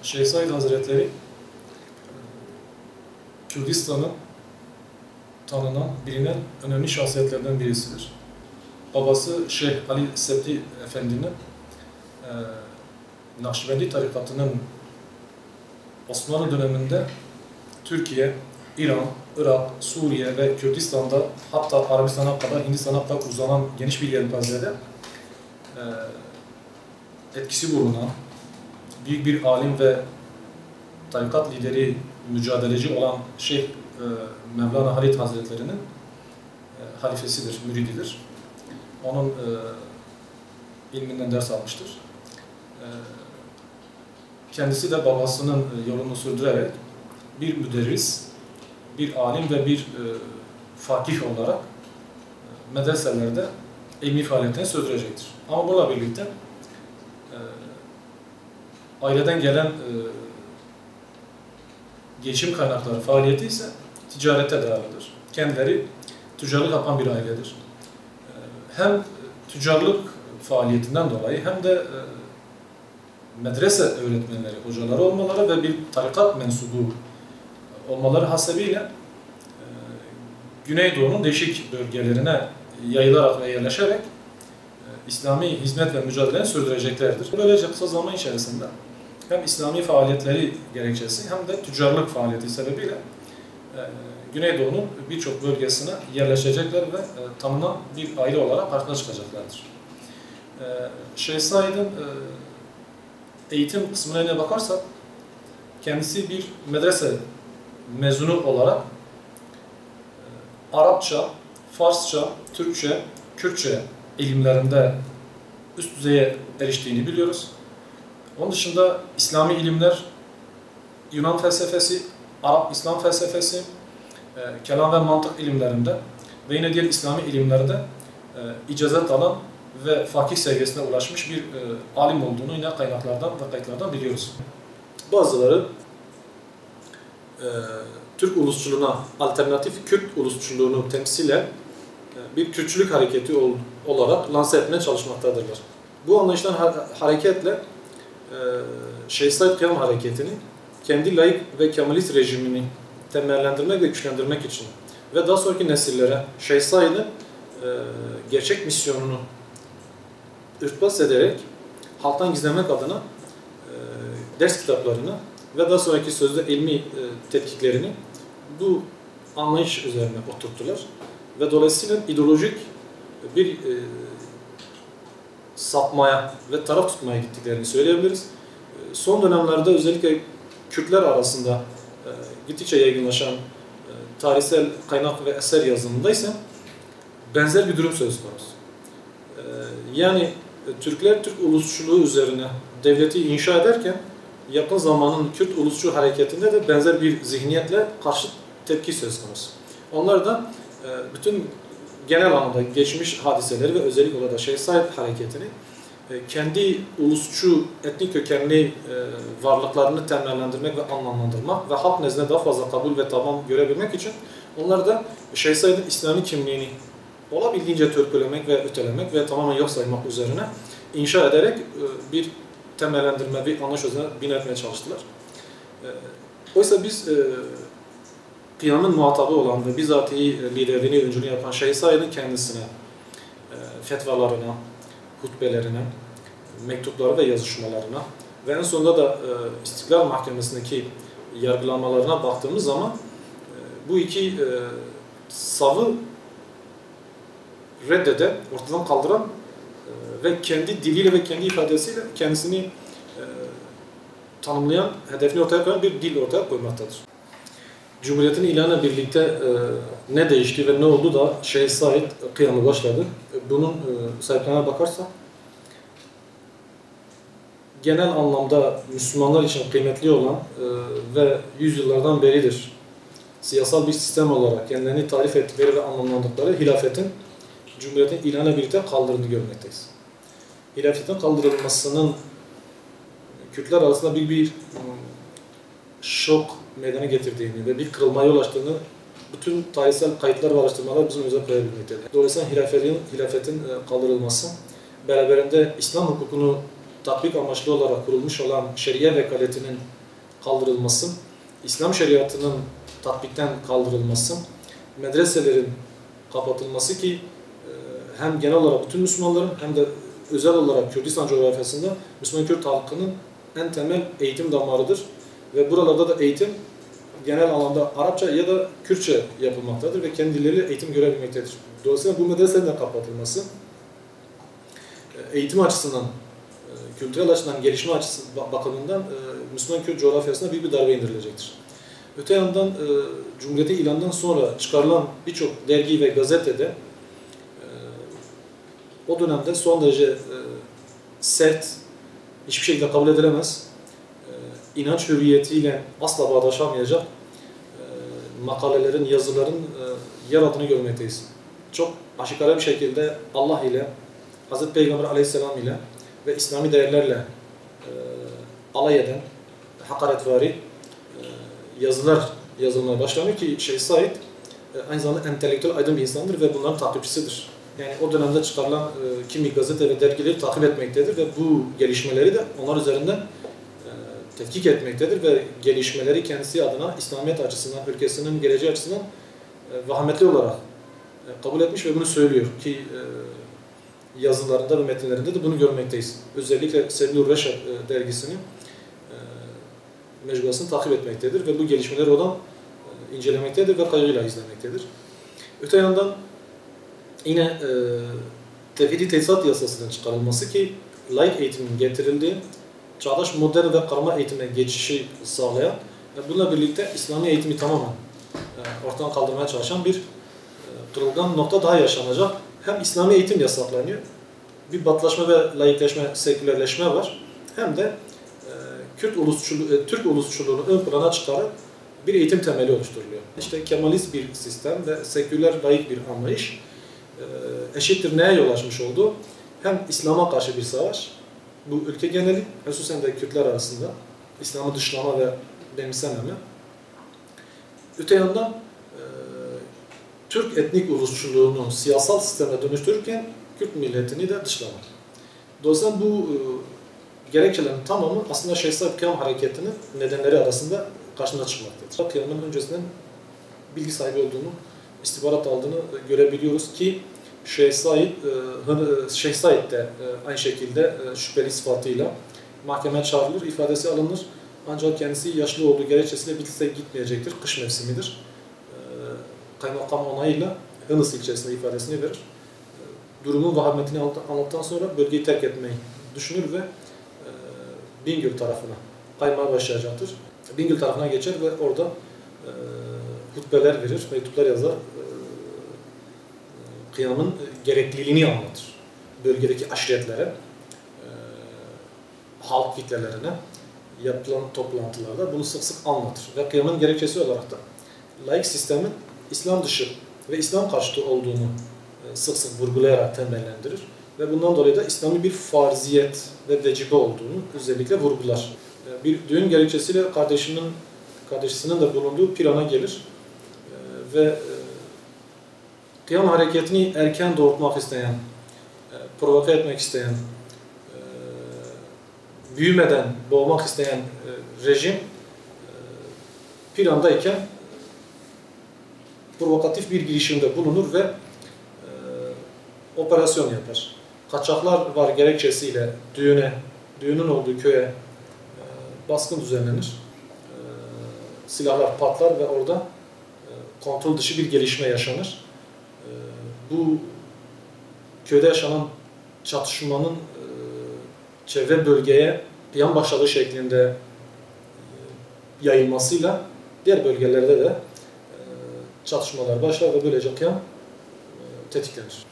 Şeyh Said Hazretleri Kürdistan'ın tanınan, bilinen önemli şahsiyetlerden birisidir. Babası Şeyh Ali Septi Efendi'nin Nakşibendi tarikatının Osmanlı döneminde Türkiye, İran, Irak, Suriye ve Kürdistan'da, hatta Arabistan'a kadar, Hindistan'a kadar uzanan geniş bir yelpazede etkisi bulunan büyük bir alim ve tarikat lideri, mücadeleci olan Şeyh Mevlana Halid Hazretleri'nin halifesidir, mürididir. Onun ilminden ders almıştır. Kendisi de babasının yolunu sürdürerek bir müderris, bir alim ve bir fakih olarak medreselerde ilmi faaliyetini sürdürecektir. Ama bununla birlikte aileden gelen geçim kaynakları faaliyeti ise ticarete dayalıdır. Kendileri tüccarlık yapan bir ailedir. Hem tüccarlık faaliyetinden dolayı hem de medrese öğretmenleri, hocaları olmaları ve bir tarikat mensubu olmaları hasebiyle Güneydoğu'nun değişik bölgelerine yayılarak ve yerleşerek İslami hizmet ve mücadeleni sürdüreceklerdir. Böylece kısa zaman içerisinde hem İslami faaliyetleri gerekçesi hem de tüccarlık faaliyeti sebebiyle Güneydoğu'nun birçok bölgesine yerleşecekler ve tanınan bir aile olarak karşına çıkacaklardır. Şeyh Said'in eğitim kısmına bakarsak, kendisi bir medrese mezunu olarak Arapça, Farsça, Türkçe, Kürtçe ilimlerinde üst düzeye eriştiğini biliyoruz. Onun dışında İslami ilimler, Yunan felsefesi, Arap İslam felsefesi, kelam ve mantık ilimlerinde ve yine diğer İslami ilimlerde icazet alan ve fakih seviyesine ulaşmış bir alim olduğunu yine kaynaklardan ve kayıtlardan biliyoruz. Bazıları Türk ulusçuluğuna, alternatif Kürt ulusçuluğunu temsilen bir Kürtçülük hareketi olarak lanse etmeye çalışmaktadırlar. Bu anlayıştan hareketle Şeyh Said Kıyam hareketini kendi laik ve kemalist rejimini temellendirmek ve güçlendirmek için ve daha sonraki nesillere Şeyh Said'in gerçek misyonunu örtbas ederek halktan gizlemek adına ders kitaplarını ve daha sonraki sözde ilmi tetkiklerini bu anlayış üzerine oturttular. Ve dolayısıyla ideolojik bir sapmaya ve taraf tutmaya gittiklerini söyleyebiliriz. Son dönemlerde özellikle Kürtler arasında gittikçe yaygınlaşan tarihsel kaynak ve eser yazımında ise benzer bir durum söz konusu. Yani Türkler Türk ulusçuluğu üzerine devleti inşa ederken yakın zamanın Kürt ulusçu hareketinde de benzer bir zihniyetle karşı tepki söz konusu. Onlar da bütün genel anlamda geçmiş hadiseleri ve özellikle olarak Şeyh Said hareketini kendi ulusçu, etnik kökenli varlıklarını temellendirmek ve anlamlandırmak ve halk nezdinde daha fazla kabul ve tamam görebilmek için onlar da Şeyh Said'in İslami kimliğini olabildiğince törpülemek ve ötelemek ve tamamen yok saymak üzerine inşa ederek bir temellendirme, bir anlayış üzerine bina etmeye çalıştılar. Oysa biz Kıyam'ın muhatabı olan ve bizatihi liderliğini, öncülüğünü yapan Şeyh Said'in kendisine, fetvalarına, hutbelerine, mektupları ve yazışmalarına ve en sonunda da İstiklal Mahkemesi'ndeki yargılanmalarına baktığımız zaman bu iki savı reddeden, ortadan kaldıran ve kendi diliyle ve kendi ifadesiyle kendisini tanımlayan, hedefini ortaya koyan bir dil ortaya koymaktadır. Cumhuriyetin ilanıyla birlikte ne değişti ve ne oldu da Şeyh Said kıyamı başladı. Bunun sahiplerine bakarsak, genel anlamda Müslümanlar için kıymetli olan ve yüzyıllardan beridir siyasal bir sistem olarak kendilerini tarif ettikleri ve anlamlandıkları hilafetin Cumhuriyetin ilanıyla birlikte kaldırıldığını görmekteyiz. Hilafetin kaldırılmasının Kürtler arasında bir şok meydana getirdiğini ve bir kırılmaya yol açtığını bütün tarihsel kayıtlar ve araştırmalar bizim özel koyabilmektedir. Dolayısıyla hilafetin kaldırılması beraberinde İslam hukukunu tatbik amaçlı olarak kurulmuş olan şeria vekaletinin kaldırılması, İslam şeriatının tatbikten kaldırılması, medreselerin kapatılması ki hem genel olarak bütün Müslümanların hem de özel olarak Kürdistan coğrafyasında Müslüman Kürt halkının en temel eğitim damarıdır. Ve buralarda da eğitim genel alanda Arapça ya da Kürtçe yapılmaktadır ve kendi dilleriyle eğitim görebilmektedir. Dolayısıyla bu medreselerin de kapatılması eğitim açısından, kültürel açıdan, gelişme açısından bakımından Müslüman Kürt coğrafyasına büyük bir darbe indirilecektir. Öte yandan Cumhuriyeti ilandan sonra çıkarılan birçok dergi ve gazetede o dönemde son derece sert, hiçbir şekilde kabul edilemez, inanç hürriyetiyle asla bağdaşamayacak makalelerin, yazıların yer aldığını görmekteyiz. Çok aşikare bir şekilde Allah ile, Hz. Peygamber aleyhisselam ile ve İslami değerlerle alay eden, hakaretvari yazılar yazılmaya başlanıyor ki Şeyh Said aynı zamanda entelektüel aydın bir insandır ve bunların takipçisidir. Yani o dönemde çıkarılan kimi gazete ve dergileri takip etmektedir ve bu gelişmeleri de onlar üzerinden tetkik etmektedir ve gelişmeleri kendisi adına İslamiyet açısından, ülkesinin geleceği açısından vahametli olarak kabul etmiş ve bunu söylüyor ki yazılarında ve metinlerinde de bunu görmekteyiz. Özellikle Sebil-ül Reşad dergisinin mecmuasını takip etmektedir ve bu gelişmeleri oradan incelemektedir ve kaygıyla izlemektedir. Öte yandan yine tevhidi tesisat yasasının çıkarılması ki laik eğitimin getirildiği, çağdaş modern ve karma eğitime geçişi sağlayan ve bununla birlikte İslami eğitimi tamamen ortadan kaldırmaya çalışan bir kırılgan nokta daha yaşanacak. Hem İslami eğitim yasaklanıyor, bir batılaşma ve laikleşme, sekülerleşme var. Hem de Türk ulusçuluğunu ön plana çıkaran bir eğitim temeli oluşturuluyor. İşte Kemalist bir sistem ve seküler laik bir anlayış eşittir neye yol açmış oldu? Hem İslam'a karşı bir savaş, bu ülke geneli, hususen de Kürtler arasında İslam'ı dışlama ve benimsememe. Öte yandan Türk etnik ulusçuluğunu siyasal sisteme dönüştürürken Kürt milletini de dışlama. Dolayısıyla bu gerekçelerin tamamı aslında Şeyh Said Kıyam hareketinin nedenleri arasında karşımıza çıkmaktadır. Kıyamın öncesinden bilgi sahibi olduğunu, istihbarat aldığını görebiliyoruz ki Şeyh Said de aynı şekilde şüpheli sıfatıyla mahkemeye çağrılır, ifadesi alınır. Ancak kendisi yaşlı olduğu gerekçesiyle Bitlis'e gitmeyecektir, kış mevsimidir. Kaymakam onayıyla Hınıs ilçesinde ifadesini verir. Durumun vahametini anlattıktan sonra bölgeyi terk etmeyi düşünür ve Bingöl tarafına kaymaya başlayacaktır. Bingöl tarafına geçer ve orada hutbeler verir, mektuplar yazar. Kıyamın gerekliliğini anlatır. Bölgedeki aşiretlere, halk kitlelerine yapılan toplantılarda bunu sık sık anlatır. Ve kıyamın gerekçesi olarak da laik sistemin İslam dışı ve İslam karşıtı olduğunu sık sık vurgulayarak temellendirir. Ve bundan dolayı da İslami bir farziyet ve vecibe olduğunu özellikle vurgular. Bir düğün gerekçesiyle kardeşinin de bulunduğu Piran'a gelir ve Kıyam hareketini erken doğurtmak isteyen, provoke etmek isteyen, büyümeden boğmak isteyen rejim Piran'dayken provokatif bir girişimde bulunur ve operasyon yapar. Kaçaklar var gerekçesiyle düğünün olduğu köye baskın düzenlenir. Silahlar patlar ve orada kontrol dışı bir gelişme yaşanır. Bu köyde yaşanan çatışmanın çevre bölgeye yan başladığı şeklinde yayılmasıyla diğer bölgelerde de çatışmalar başlar ve böylece kıyam tetiklenir.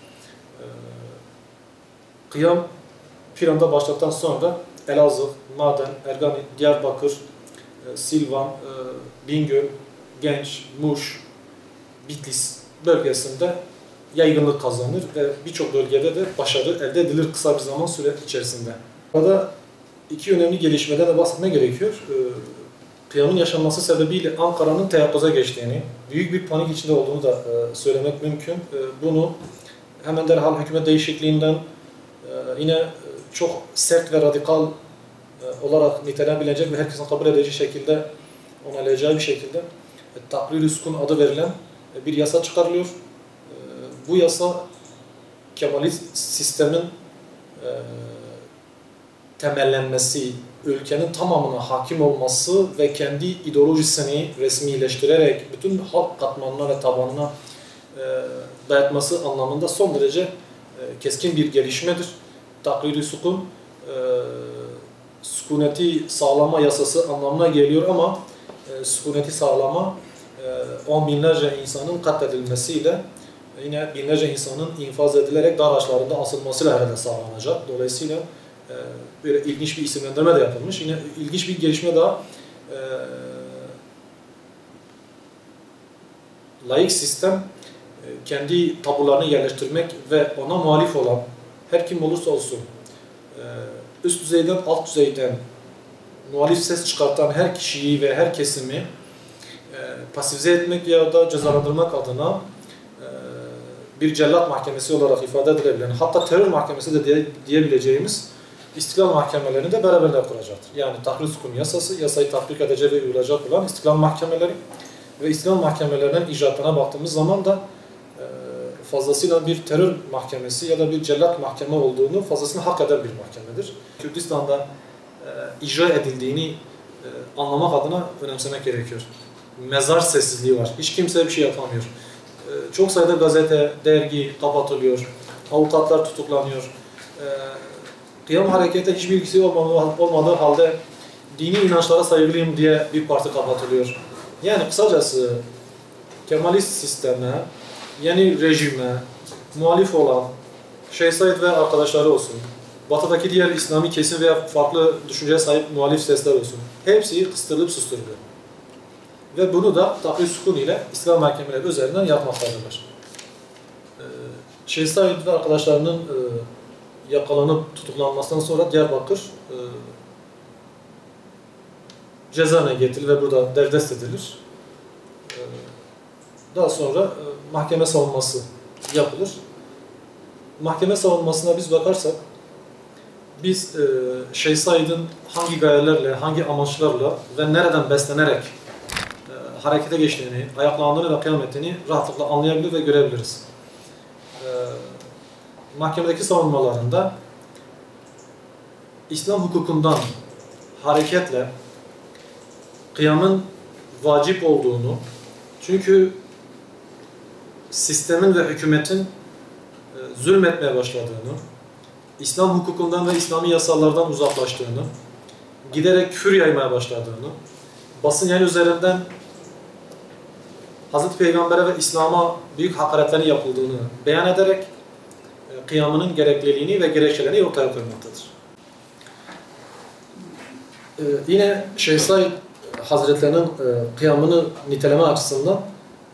Kıyam Piran'da başladıktan sonra Elazığ, Maden, Ergani, Diyarbakır, Silvan, Bingöl, Genç, Muş, Bitlis bölgesinde yaygınlık kazanır ve birçok bölgede de başarı elde edilir kısa bir zaman süre içerisinde. Burada iki önemli gelişmeden de bahsetmek gerekiyor. Kıyamın yaşanması sebebiyle Ankara'nın teyakkuza geçtiğini, büyük bir panik içinde olduğunu da söylemek mümkün. Bunu hemen derhal hükümet değişikliğinden yine çok sert ve radikal olarak nitelenebilecek ve herkesin kabul edeceği şekilde, onaylayacağı bir şekilde Takrir-i Sukun adı verilen bir yasa çıkarılıyor. Bu yasa Kemalist sistemin temellenmesi, ülkenin tamamına hakim olması ve kendi ideolojisini resmileştirerek bütün halk katmanına ve tabanına dayatması anlamında son derece keskin bir gelişmedir. Takrir-i Sukun, sükuneti sağlama yasası anlamına geliyor ama sükuneti sağlama on binlerce insanın katledilmesiyle yine binlerce insanın infaz edilerek dar ağaçlarında asılmasıyla herhalde sağlanacak. Dolayısıyla böyle ilginç bir isimlendirme de yapılmış. Yine ilginç bir gelişme daha, laik sistem kendi tabularını yerleştirmek ve ona muhalif olan her kim olursa olsun üst düzeyden alt düzeyden muhalif ses çıkartan her kişiyi ve her kesimi pasifize etmek ya da cezalandırmak adına bir cellat mahkemesi olarak ifade edilebilen, hatta terör mahkemesi de diyebileceğimiz istiklal mahkemelerini de beraberinde kuracaktır. Yani Takrir-i Sukun yasası, yasayı tatbik edecek ve uyulacak olan istiklal mahkemeleri ve istiklal mahkemelerinin icraatına baktığımız zaman da fazlasıyla bir terör mahkemesi ya da bir cellat mahkeme olduğunu fazlasıyla hak eden bir mahkemedir. Kürdistan'da icra edildiğini anlamak adına önemsemek gerekiyor. Mezar sessizliği var. Hiç kimse bir şey yapamıyor. Çok sayıda gazete, dergi kapatılıyor. Avukatlar tutuklanıyor. Kıyam harekete hiçbir ilgisi olmadığı halde dini inançlara saygılıyım diye bir parti kapatılıyor. Yani kısacası Kemalist sisteme, yeni rejime muhalif olan Şeyh Said ve arkadaşları olsun, Batı'daki diğer İslami kesim veya farklı düşünceye sahip muhalif sesler olsun, hepsi kıstırılıp susturuluyor. Ve bunu da Takrir-i Sukun ile İstiklal mahkemeleri üzerinden yapmaktadırlar. Şeyh Said ve arkadaşlarının yakalanıp tutuklanmasından sonra Diyarbakır cezaevine getirilir ve burada derdest edilir. Daha sonra mahkeme savunması yapılır. Mahkeme savunmasına biz bakarsak, biz Şeyh Said'in hangi gayelerle, hangi amaçlarla ve nereden beslenerek harekete geçtiğini, ayaklandığını ve kıyam ettiğini rahatlıkla anlayabilir ve görebiliriz. Mahkemedeki savunmalarında İslam hukukundan hareketle kıyamın vacip olduğunu, çünkü sistemin ve hükümetin zulmetmeye başladığını, İslam hukukundan ve İslami yasalardan uzaklaştığını, giderek küfür yaymaya başladığını, basın yayın üzerinden Hazreti Peygamber'e ve İslam'a büyük hakaretlerin yapıldığını beyan ederek kıyamının gerekliliğini ve gerekçelerini ortaya koymaktadır. Yine Şeyh Said Hazretlerinin kıyamını niteleme açısından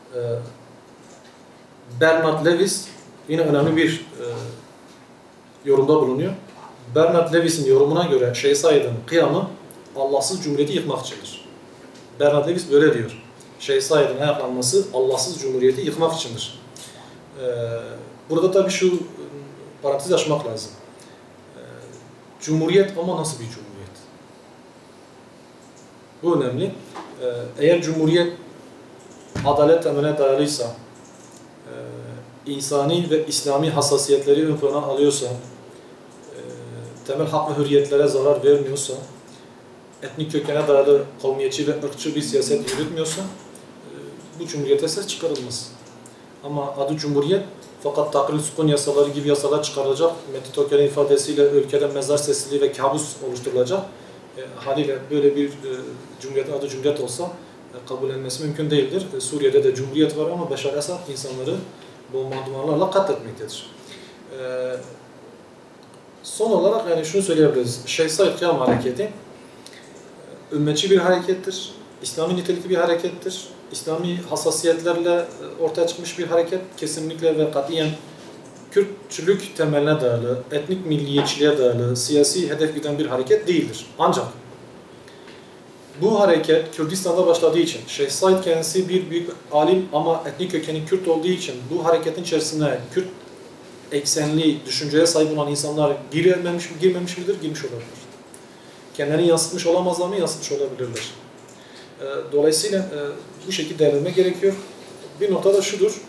Bernard Lewis yine önemli bir yorumda bulunuyor. Bernard Lewis'in yorumuna göre Şeyh Said'in kıyamı Allahsız cumhuriyeti yıkmak içindir. Bernard Lewis böyle diyor. Şeyh Said'in ayaklanması Allahsız cumhuriyeti yıkmak içindir. Burada tabii şu parantez açmak lazım. Cumhuriyet ama nasıl bir cumhuriyet? Bu önemli. Eğer cumhuriyet adalet temeline dayalıysa, insani ve İslami hassasiyetleri ön plana alıyorsa, temel hak ve hürriyetlere zarar vermiyorsa, etnik kökene dayalı kavmiyetçi ve ırkçı bir siyaset yürütmüyorsa, bu cumhuriyete ses çıkarılmaz. Ama adı cumhuriyet, fakat Takrir-i Sukun yasaları gibi yasalar çıkarılacak, Metin Toker'in ifadesiyle ülkede mezar sessizliği ve kabus oluşturulacak. Haliyle böyle bir cumhuriyetin adı cumhuriyet olsa kabullenmesi mümkün değildir. Suriye'de de cumhuriyet var ama Beşar Esad insanları bombardımanlarla katletmektedir. Son olarak yani şunu söyleyebiliriz. Şeyh Said Kıyam Hareketi ümmetçi bir harekettir. İslami nitelikli bir harekettir. İslami hassasiyetlerle ortaya çıkmış bir hareket. Kesinlikle ve katiyen Kürtçülük temeline dayalı, etnik milliyetçiliğe dayalı, siyasi hedef güden bir hareket değildir. Ancak bu hareket Kürdistan'da başladığı için, Şeyh Said kendisi bir büyük alim ama etnik kökeni Kürt olduğu için bu hareketin içerisine Kürt eksenli düşünceye sahip olan insanlar girmemiş midir? Girmiş olabilir. Kendilerini yansıtmış olamazlar mı? Yansıtmış olabilirler. Dolayısıyla bu şekilde değerlendirmek gerekiyor. Bir nokta da şudur.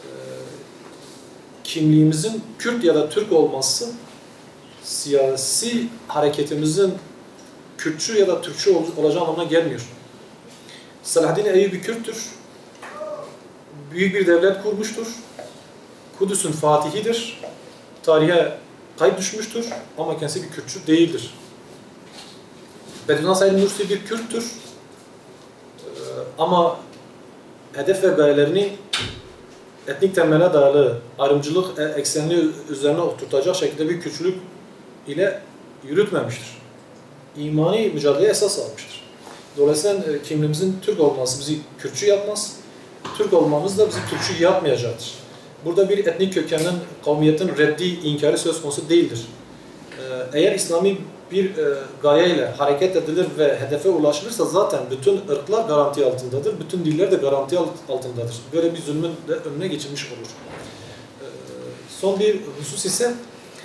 Kimliğimizin Kürt ya da Türk olması siyasi hareketimizin Kürtçü ya da Türkçü olacağı anlamına gelmiyor. Selahaddin Eyyubi Kürttür. Büyük bir devlet kurmuştur. Kudüs'ün fatihidir. Tarihe kayıt düşmüştür ama kendisi bir Kürtçü değildir. Bediüzzaman Said Nursi bir Kürttür. Ama hedef ve gayelerini etnik temele dayalı ayrımcılık eksenli üzerine oturtacak şekilde bir Kürtçülük ile yürütmemiştir. İmani mücadeleye esas almıştır. Dolayısıyla kimliğimizin Türk olması bizi Kürtçü yapmaz. Türk olmamız da bizi Türkçü yapmayacaktır. Burada bir etnik kökenin, kavmiyetin reddi, inkarı söz konusu değildir. Eğer İslami bir gayeyle hareket edilir ve hedefe ulaşılırsa zaten bütün ırklar garanti altındadır, bütün diller de garanti altındadır. Böyle bir zulmün de önüne geçilmiş olur. Son bir husus ise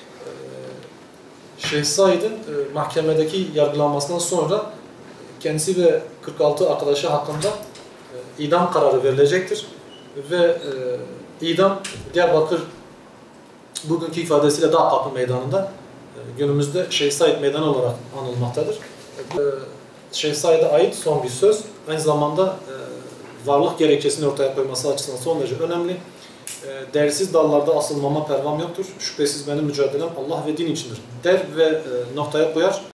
Şeyh Said'in mahkemedeki yargılanmasından sonra kendisi ve 46 arkadaşı hakkında idam kararı verilecektir. Ve idam Diyarbakır bugünkü ifadesiyle Dağ Kapı Meydanı'nda günümüzde Şeyh Said Meydanı olarak anılmaktadır. Şeyh Said'e ait son bir söz. Aynı zamanda varlık gerekçesini ortaya koyması açısından son derece önemli. Değersiz dallarda asılmama pervam yoktur. Şüphesiz benim mücadelem Allah ve din içindir der ve noktaya koyar.